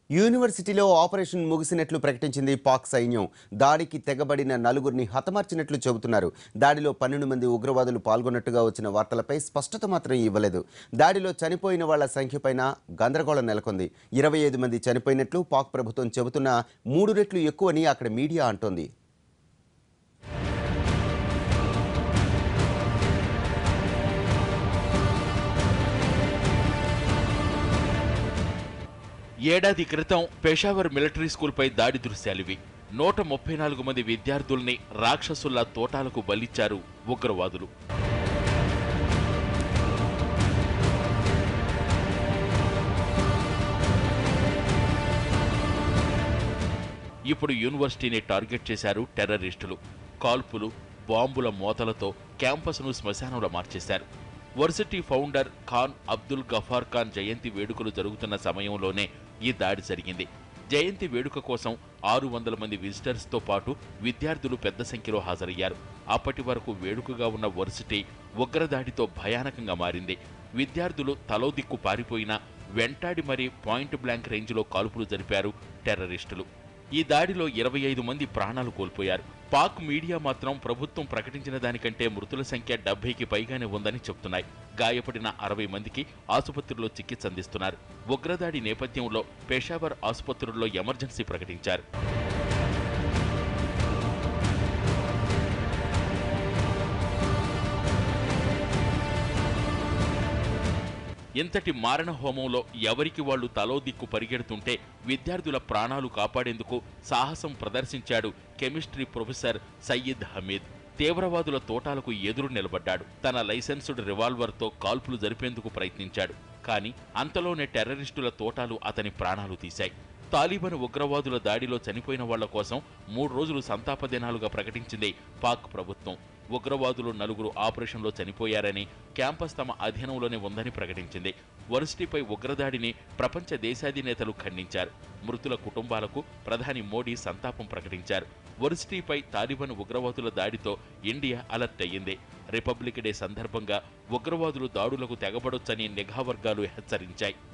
యూనివర్సిటీలో ఆపరేషన్ ముగిసినట్లు ప్రకటించింది పాక్ సైన్యం. దాడికి తెగబడిన నలుగురిని హతమార్చినట్లు చెబుతున్నారు. దాడిలో 12 మంది ఉగ్రవాదులు పాల్గొన్నట్టుగా వచ్చిన వార్తలపై స్పష్టత మాత్రం ఇవ్వలేదు. దాడిలో చనిపోయిన వాళ్ల సంఖ్యపైన గందరగోళం నెలకొంది. 25 మంది చనిపోయినట్లు పాక్ ప్రభుత్వం చెబుతున్నా 3 రెట్లు ఎక్కువని అక్కడ మీడియా అంటోంది. ఏడాది క్రితం పెషావర్ మిలిటరీ స్కూల్పై దాడి దృశ్యాలివి. 134 మంది విద్యార్థుల్ని రాక్షసుల్లా తోటాలకు బలిచ్చారు ఉగ్రవాదులు. ఇప్పుడు యూనివర్సిటీని టార్గెట్ చేశారు టెర్రరిస్టులు. కాల్పులు, బాంబుల మోతలతో క్యాంపస్ను శ్మశానంలో మార్చేశారు. వర్సిటీ ఫౌండర్ ఖాన్ అబ్దుల్ గఫార్ ఖాన్ జయంతి వేడుకలు జరుగుతున్న సమయంలోనే ఈ దాడి జరిగింది. జయంతి వేడుక కోసం 600 మంది విజిటర్స్తో పాటు విద్యార్థులు పెద్ద సంఖ్యలో హాజరయ్యారు. అప్పటి వరకు వేడుకగా ఉన్న వర్సిటీ ఉగ్రదాడితో భయానకంగా మారింది. విద్యార్థులు తలో దిక్కు పారిపోయినా వెంటాడి మరీ పాయింట్ బ్లాంక్ రేంజ్లో కాల్పులు జరిపారు టెర్రరిస్టులు. ఈ దాడిలో 25 మంది ప్రాణాలు కోల్పోయారు. పాక్ మీడియా మాత్రం ప్రభుత్వం ప్రకటించిన దానికంటే మృతుల సంఖ్య 70కి పైగానే ఉందని చెబుతున్నాయి. గాయపడిన 60 మందికి ఆసుపత్రిలో చికిత్స అందిస్తున్నారు. ఉగ్రదాడి నేపథ్యంలో పెషావర్ ఆసుపత్రుల్లో ఎమర్జెన్సీ ప్రకటించారు. ఇంతటి మారణ హోమంలో ఎవరికి వాళ్లు తలో దిక్కు పరిగెడుతుంటే విద్యార్థుల ప్రాణాలు కాపాడేందుకు సాహసం ప్రదర్శించాడు కెమిస్ట్రీ ప్రొఫెసర్ సయ్యిద్ హమీద్. తీవ్రవాదుల తోటాలకు ఎదురు నిలబడ్డాడు. తన లైసెన్స్డ్ రివాల్వర్తో కాల్పులు జరిపేందుకు ప్రయత్నించాడు. కానీ అంతలోనే టెర్రరిస్టుల తోటాలు అతని ప్రాణాలు తీశాయి. తాలిబాన్ ఉగ్రవాదుల దాడిలో చనిపోయిన వాళ్ల కోసం 3 రోజులు సంతాప దినాలుగా ప్రకటించింది పాక్ ప్రభుత్వం. ఉగ్రవాదులు 4 ఆపరేషన్లో చనిపోయారని, క్యాంపస్ తమ అధీనంలోనే ఉందని ప్రకటించింది. వర్సిటీపై ఉగ్రదాడిని ప్రపంచ దేశాధినేతలు ఖండించారు. మృతుల కుటుంబాలకు ప్రధాని మోడీ సంతాపం ప్రకటించారు. వర్సిటీపై తాలిబాన్ ఉగ్రవాదుల దాడితో ఇండియా అలర్ట్ అయ్యింది. రిపబ్లిక్ డే సందర్భంగా ఉగ్రవాదులు దాడులకు తెగబడొచ్చని నిఘా వర్గాలు హెచ్చరించాయి.